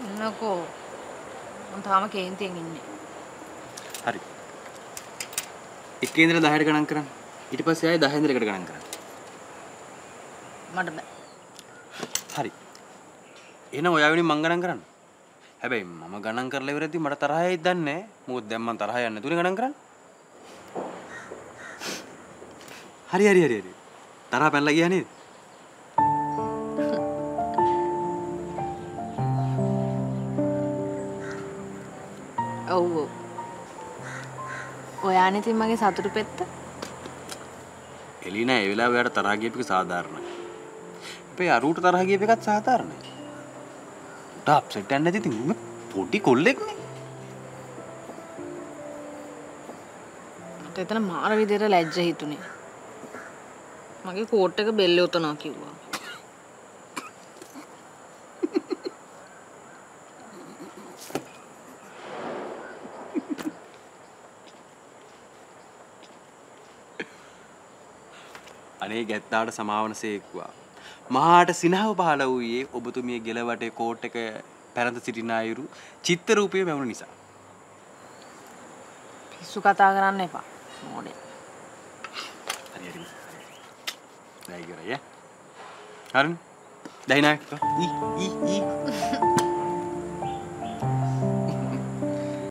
නකෝ මම තාම කේන්තියෙන් ඉන්නේ. හරි. 1 ඉඳලා 10ට ගණන් කරන්න. ඊට පස්සේ ආයෙ 10 ඉඳලා 1කට ගණන් කරන්න. මට බෑ. හරි. එහෙනම් ඔයා වෙනින් මං ගණන් කරන්න. හැබැයි මම ගණන් කරලා ඉවරදී මට තරහයි දන්නේ නැහැ. මොකද දැන් මං තරහ යන්නේ නැතුනේ ගණන් කරන්න. හරි. තරහ පැනලා ගියා නේද? ඔව්. ඔයානේ ඉතින් මගේ සතුටු පෙත්ත. එලිනා ඒ වෙලාව ඔයාට තරහ ගියප එක සාධාරණයි. හැබැයි අරුට තරහ ගියප එකත් සාධාරණයි. උට අප්සෙට් එකක් නැති ඉතින් උඹ පොඩි කොල්ලෙක්නේ. මට එතන මාර විදියට ලැජ්ජ හිතුනේ. මගේ කෝට් එක බෙල්ලේ උතනවා කිව්වා. අනේ ගැත්තාට සමාවන සේක්වා. මහාට සිනහව පහළ වූයේ ඔබතුමිය ගෙලවටේ කෝට් එක පැරඳ සිටින අයුරු චිත්ත රූපයේ වැවුණු නිසා. පිස්සු කතා කරන්න එපා. මොඩේ. හරි. දැන් ඉවරයි ඈ. හරිනේ. දැන් නායක. ඊ